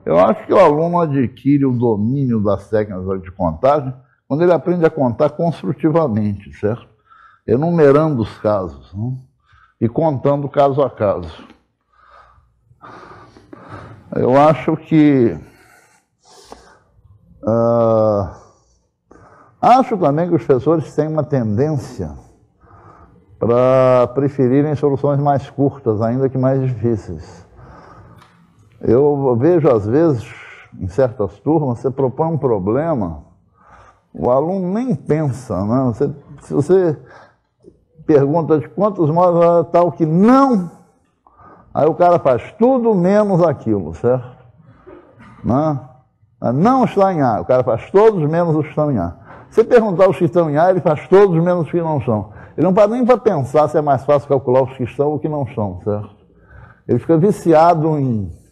Eu acho que o aluno adquire o domínio das técnicas de contagem quando ele aprende a contar construtivamente, certo? Enumerando os casos, né? E contando caso a caso. Eu acho que... acho também que os professores têm uma tendência para preferirem soluções mais curtas, ainda que mais difíceis. Eu vejo, às vezes, em certas turmas, você propõe um problema, o aluno nem pensa, né? Se você pergunta de quantos modos tal que não, aí o cara faz tudo menos aquilo, certo? Não está em A, o cara faz todos menos os que estão em A. Se perguntar os que estão em A, ele faz todos menos os que não são. Ele não para nem para pensar se é mais fácil calcular os que estão ou os que não estão, certo? Ele fica viciado em